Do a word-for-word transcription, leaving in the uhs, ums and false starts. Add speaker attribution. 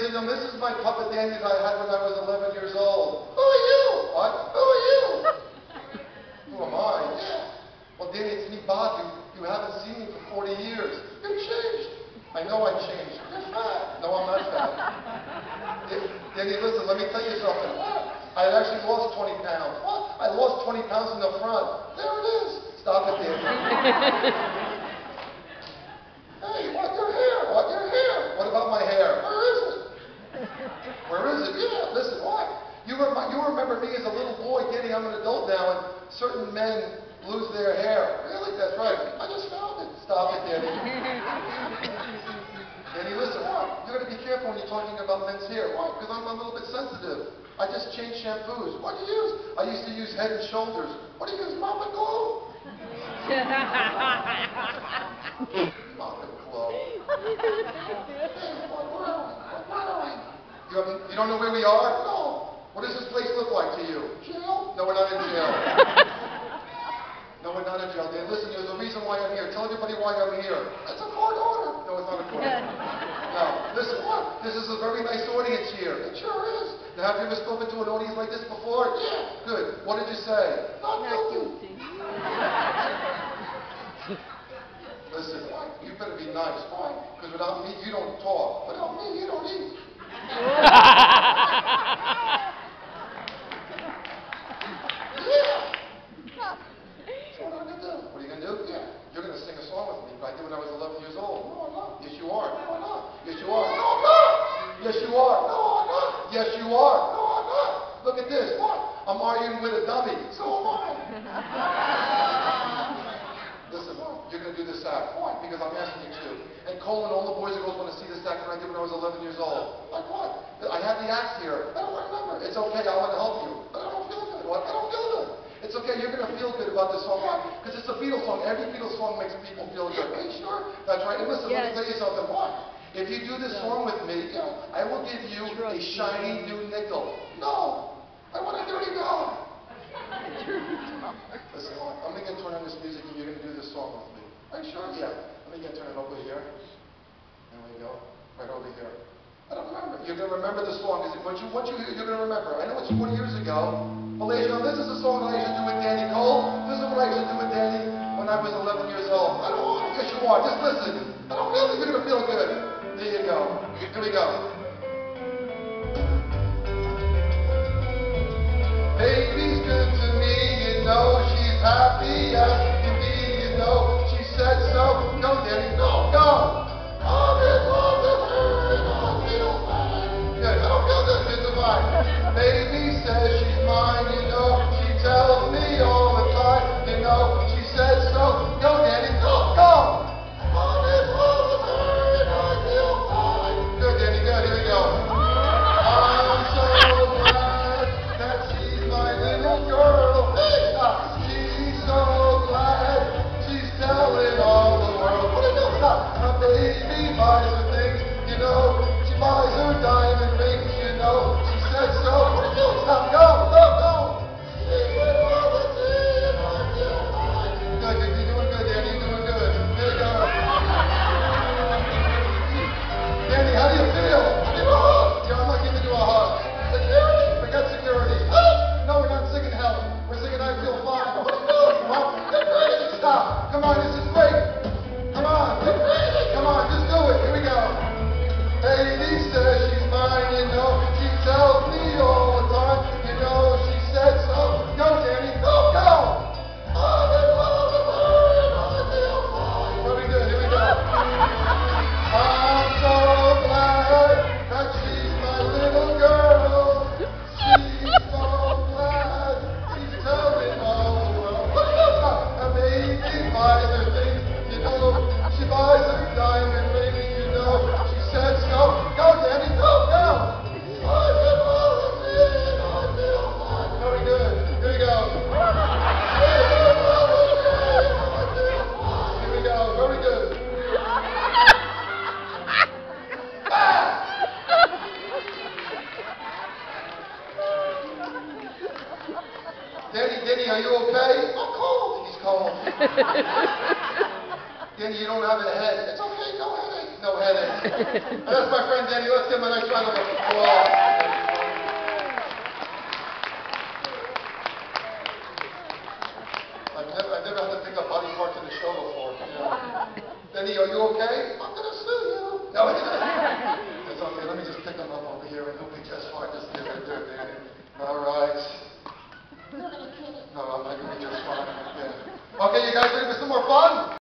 Speaker 1: and gentlemen, this is my puppet Danny that I had when I was eleven years old. Who are you? What? Who are you? Who am I? Yeah. Well, Danny, it's me, Bob. You, you haven't seen me for forty years. You changed. I know I changed. You're fat. No, I'm not fat. Danny, listen, let me tell you something. I had actually lost twenty pounds. What? I lost twenty pounds in the front. There it is. Stop it, Danny. Hey, what? Your hair? What? Your hair? What about my hair? Where is it? Where is it? Yeah, listen, what? You, rem you remember me as a little boy, Danny, I'm an adult now, and certain men lose their hair. Really? That's right. I just found it. Stop it, Danny. Danny, listen, what? You got to be careful when you're talking about men's hair. Why? Because I'm a little bit sensitive. I just changed shampoos. What do you use? I used to use Head and Shoulders. What do you use? Mop and Glow? Mop and Glow. Hey, what, where are we? What, where are we? You, have, you don't know where we are? No. What does this place look like to you? Jail? No, we're not in jail. No, we're not in jail. Dan, listen, there's a reason why I'm here. Tell everybody why I'm here. It's a court order. No, it's not a court order. No, listen, what? This is a very nice audience here. It sure is. Now, have you ever spoken to an audience like this before? Yeah. Good. What did you say? Not, not guilty. guilty. Listen, you better be nice. Why? Because without me, you don't talk. Without me, you don't eat. Yes, you are. No, I'm not. Yes, you are. No, I'm not. Look at this. What? I'm arguing with a dummy. So am I. Listen, you're going to do this act. Why? Because I'm asking you to. And Cole and all the boys and girls want to see this act that I did when I was eleven years old. Like what? I had the act here. I don't remember. It's okay. I want to help you. But I don't feel good. What? I don't feel good. It's okay. You're going to feel good about this song. Why? Because it's a Beatles song. Every Beatles song makes people feel good. Are you sure? That's right. And listen, yes. Let me tell you something. Why? If you do this song with me, you know, I will give you a shiny new nickel. No, I want a dirty dollar. Listen, I'm going to get turned on this music and you're going to do this song with me. Are you sure? Yeah. Let me get turned over here. There we go. Right over here. I don't remember. You're going to remember the song because once you, once you hear it, you're going to remember. I know it's forty years ago. But ladies and gentlemen, this is a song that I used to do with Danny Cole. This is what I used to do with Danny when I was eleven years old. I don't want to. Yes, you are. Just listen. I don't feel like you're going to feel good. There you go. Here we go. Baby's good to me, you know she's happy, yes, indeed, you know she said so. No, Danny, no, no. I'm in love with her and I feel fine. Good, I don't feel good, it's divine. Baby says she's mine, you know, she tells me all the time, you know, she said so. Go, Danny, go, go. I'm in love with her. Good, Danny, good. Here we go. I'm so glad that she's my little girl. She's so glad she's telling all the world. What are you doing? My baby buys her things, you know. She buys her diamond rings, you know. She said so. What are you doing? Stop. Go, go, go. She's in love with me and I feel fine. Good, you're doing good, Danny. You're doing good. Here we go. Danny, how do you feel? Give me a hug. Yeah, I'm not giving you a hug. Security? Forget security. No, we're not singing help. We're singing I feel fine. What are you doing? Huh? Get ready. Stop. Come on, this is great. Come on. Get ready. Come on, just do it. Here we go. Baby says she's mine, you know. She tells me all the time, you know, she said so. Go, Danny. Go, go. I'm in love with her and I feel fine. Very good. Here we go. I'm so glad that she's my little girl. She's so glad she's telling all the world. Her baby buys her things, you know. She buys her diamond rings, you know. She said so. Go, Danny, go, go. I'm in love with me and I feel fine. Very good. Here we go. She's in love with me and I feel fine. Here we go. Very good. Danny, Danny, are you okay? I'm cold. He's cold. Danny, you don't have a head. It's okay, no headache. No headache. And that's my friend Danny. Let's give him a nice round of applause. I've never, I've never had to pick up body parts in the show before. Yeah. Danny, are you okay?